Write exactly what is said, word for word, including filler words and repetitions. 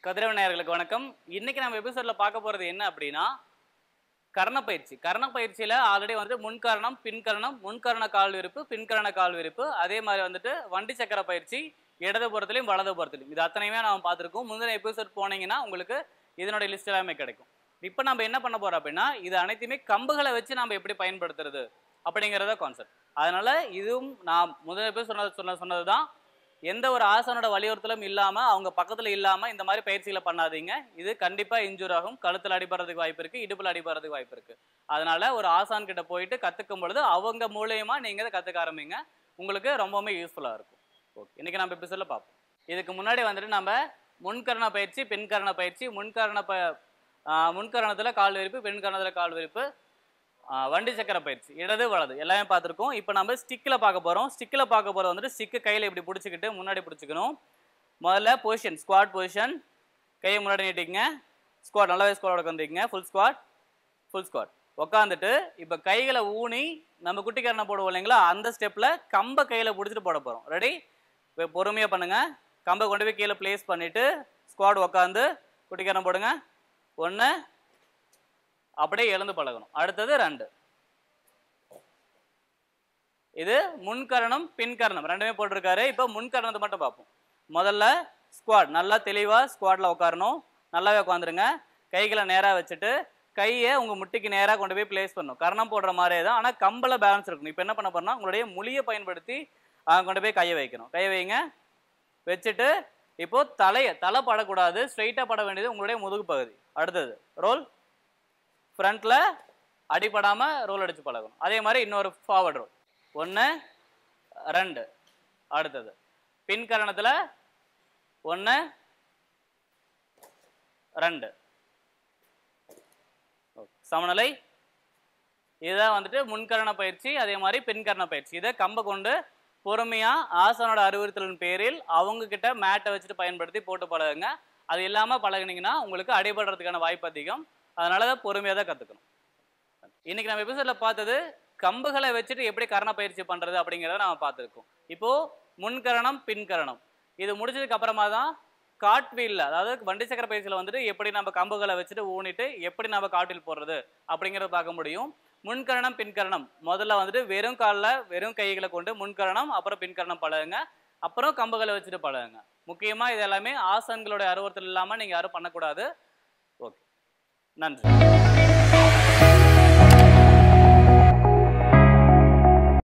கதிரவன் நேயர்களுக்கு வணக்கம். இன்னைக்கு நம்ம எபிசோட்ல பார்க்க போறது என்ன அப்படின்னா கர்ண பயிற்சி. கர்ண பயிற்சியில ஆல்ரெடி வந்து முன்கரணம், பின்கரணம், முன்கரண கால் விரிப்பு, பின்கரண கால் விரிப்பு, அதே மாதிரி வந்துட்டு வண்டி சக்கர பயிற்சி இடது புறத்திலையும் வலது புறத்திலையும் இது அத்தனையுமே நம்ம பார்த்துருக்கோம். முந்தின எபிசோட் போனீங்கன்னா உங்களுக்கு இதனுடைய லிஸ்ட் எல்லாமே கிடைக்கும். இப்போ நம்ம என்ன பண்ண போறோம் அப்படின்னா இது அனைத்துமே கம்புகளை வச்சு நம்ம எப்படி பயன்படுத்துறது அப்படிங்கிறத கான்செப்ட். அதனால இதுவும் நான் முதல் எபிசோட் சொன்னது சொன்ன சொன்னதுதான் எந்த ஒரு ஆசானோட வலியுறுத்தலும் இல்லாம அவங்க பக்கத்துல இல்லாம இந்த மாதிரி பயிற்சிகளை பண்ணாதீங்க. இது கண்டிப்பா இன்ஜூர் ஆகும். கழுத்துல அடிபடுறதுக்கு வாய்ப்பு இருக்கு, இடுப்புல அடிபடுறதுக்கு வாய்ப்பு இருக்கு. அதனால ஒரு ஆசான் கிட்ட போயிட்டு கத்துக்கும் பொழுது அவங்க மூலியமா நீங்க இதை கத்துக்க ஆரம்பிங்க. உங்களுக்கு ரொம்பவுமே யூஸ்ஃபுல்லா இருக்கும். ஓகே, இன்னைக்கு நம்ம எபிசோட்ல பார்ப்போம். இதுக்கு முன்னாடி வந்துட்டு நம்ம முன்கரண பயிற்சி, பின்கரண பயிற்சி, முன்கரண ப முன்கரணத்துல கால் விரிப்பு, பின்கரணத்துல கால் விரிப்பு, வண்டி சக்கர பயிற்சி இடது வலது எல்லாமே பார்த்துருக்கோம். இப்போ நம்ம ஸ்டிக்கில் பார்க்க போகிறோம். ஸ்டிக்கில் பார்க்க போகிறது வந்துட்டு ஸ்டிக்கு கையில் இப்படி பிடிச்சிக்கிட்டு முன்னாடி பிடிச்சிக்கணும். முதல்ல பொசிஷன் ஸ்குவாட் பொசிஷன், கையை முன்னாடி நீட்டிங்க. ஸ்குவாட் நல்லாவே ஸ்குவாட் உட்காந்துக்கிங்க. ஃபுல் ஸ்குவாட் ஃபுல் ஸ்குவாட் உட்காந்துட்டு இப்போ கைகளை ஊனி நம்ம குட்டிக்கரணை போடுவோம் இல்லைங்களா, அந்த ஸ்டெப்பில் கம்பை கையில் பிடிச்சிட்டு போட போகிறோம். ரெடி? இப்போ பொறுமையாக பண்ணுங்கள். கம்பை கொண்டு போய் கீழே பிளேஸ் பண்ணிவிட்டு ஸ்குவாட் உட்காந்து குட்டிக்கரணை போடுங்க. ஒன்று, அப்படியே எழுந்து பழகணும். அடுத்தது ரெண்டு. இது முன்கரணம் பின்கரணம் ரெண்டுமே போட்டிருக்காரு. இப்போ முன்கரணத்தை மட்டும் பார்ப்போம். முதல்ல ஸ்குவாட் நல்லா தெளிவா ஸ்குவாட்ல உட்காரணும். நல்லாவே உட்காந்துருங்க. கைகளை நேராக வச்சுட்டு கையை உங்க முட்டிக்கு நேராக கொண்டு போய் பிளேஸ் பண்ணணும். கரணம் போடுற மாதிரியே தான், ஆனால் கம்பல பேலன்ஸ் இருக்கணும். இப்போ என்ன பண்ண போறோம்னா உங்களுடைய முழியை பயன்படுத்தி கொண்டு போய் கையை வைக்கணும். கையை வைங்க. வச்சுட்டு இப்போ தலையை தலை படக்கூடாது, ஸ்ட்ரைட்டா பட வேண்டியது உங்களுடைய முதுகு பகுதி. அடுத்தது ரோல். ஃப்ரண்ட்ல அடிப்படாம ரோல் அடிச்சு பழகணும். அதே மாதிரி இன்னொரு ஃபார்வர்ட் ரோல். ஒன்று ரெண்டு. அடுத்தது பின்கரணத்துல ஒன்று ரெண்டு. சமநிலை. இதுதான் வந்துட்டு முன்கரண பயிற்சி. அதே மாதிரி பின்கரண பயிற்சி. இதை கம்பை கொண்டு பொறுமையா ஆசானோட அறிவுறுத்தலின் பேரில் அவங்க கிட்ட மேட்டை வச்சுட்டு பயன்படுத்தி போட்டு பழகுங்க. அது இல்லாம பழகுனீங்கன்னா உங்களுக்கு அடிபடுறதுக்கான வாய்ப்பு அதிகம். அதனால தான் பொறுமையாக தான் கற்றுக்கணும். இன்னைக்கு நம்ம எபிசோடில் பார்த்தது கம்புகளை வச்சுட்டு எப்படி கரண பயிற்சி பண்ணுறது அப்படிங்கிறத நம்ம பார்த்துருக்கோம். இப்போது முன்கரணம் பின்கரணம் இது முடிச்சதுக்கு அப்புறமா தான் காட்வீலில், அதாவது வண்டி சக்கர பயிற்சியில் வந்துட்டு எப்படி நம்ம கம்புகளை வச்சுட்டு ஊனிட்டு எப்படி நம்ம காட்டில் போடுறது அப்படிங்கிறத பார்க்க முடியும். முன்கரணம் பின்கரணம் முதல்ல வந்துட்டு வெறும் காலில் வெறும் கைகளை கொண்டு முன்கரணம் அப்புறம் பின்கரணம் பழகுங்க. அப்புறம் கம்புகளை வச்சுட்டு பழகுங்க. முக்கியமாக இது எல்லாமே ஆசான்களுடைய அறிவுறுத்தல் இல்லாமல் நீங்கள் யாரும் பண்ணக்கூடாது. ஓகே, நன்றி.